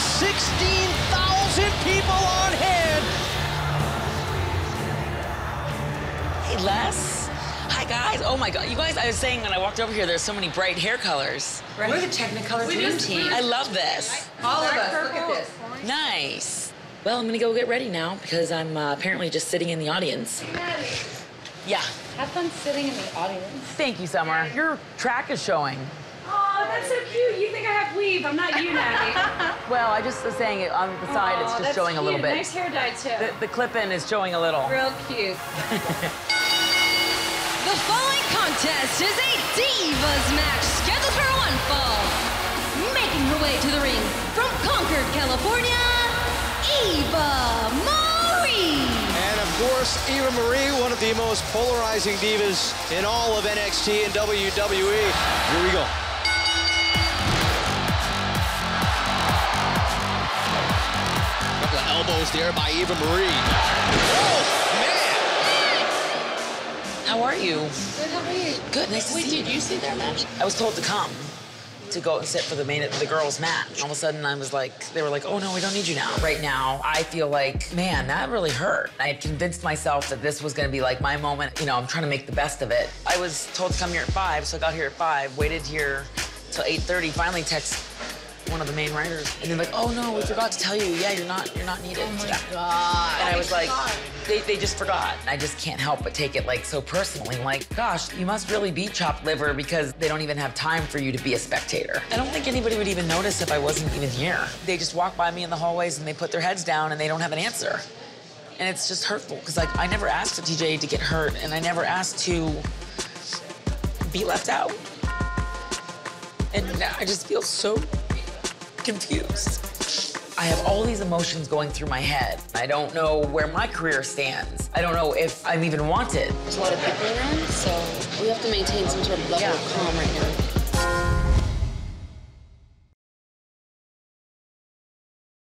16,000 people on hand. Hey, Les. Hi, guys. Oh, my God. You guys, I was saying when I walked over here, there's so many bright hair colors. We're the Technicolor Dream Team. I love this. All of us. Look at this. Nice. Well, I'm gonna go get ready now because I'm apparently just sitting in the audience. Yeah. Have fun sitting in the audience. Thank you, Summer. Your track is showing. Oh, that's so cute. You think I have weave. I'm not you, Maddie. Well, I just was saying it on the side, it's just showing a little bit. Nice hair dye, too. The clip-in is showing a little. Real cute. The following contest is a Divas match scheduled for one fall. Making her way to the ring from Concord, California, Eva Marie. And of course, Eva Marie, one of the most polarizing divas in all of NXT and WWE. Here we go. Couple of elbows there by Eva Marie. Oh, man! How are you? Good, how are you? Good, nice to see you. Wait, did you see their match? I was told to come to go and sit for the girls' match. All of a sudden, I was like, they were like, oh no, we don't need you now. Right now, I feel like, man, that really hurt. I had convinced myself that this was gonna be like my moment. You know, I'm trying to make the best of it. I was told to come here at 5, so I got here at 5, waited here till 8:30, finally text one of the main writers, and they're like, oh no, we forgot to tell you, yeah, you're not needed. Oh my God. And I was like, they just forgot. I just can't help but take it like so personally. Like, gosh, you must really be chopped liver because they don't even have time for you to be a spectator. I don't think anybody would even notice if I wasn't even here. They just walk by me in the hallways and they put their heads down and they don't have an answer. And it's just hurtful because like I never asked for TJ to get hurt and I never asked to be left out. And now I just feel so confused. I have all these emotions going through my head. I don't know where my career stands. I don't know if I'm even wanted. There's a lot of people around, so we have to maintain some sort of level of calm right now.